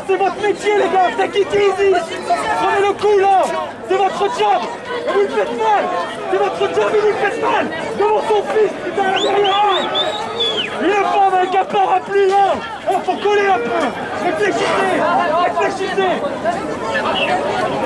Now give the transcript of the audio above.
C'est votre métier les gars, take it easy. Prenez le coup là. C'est votre job. Et vous le faites mal. C'est votre job et vous le faites mal. Devant son fils, putain, derrière. Il est fort avec un parapluie là. Il faut coller un peu. Réfléchissez. Réfléchissez.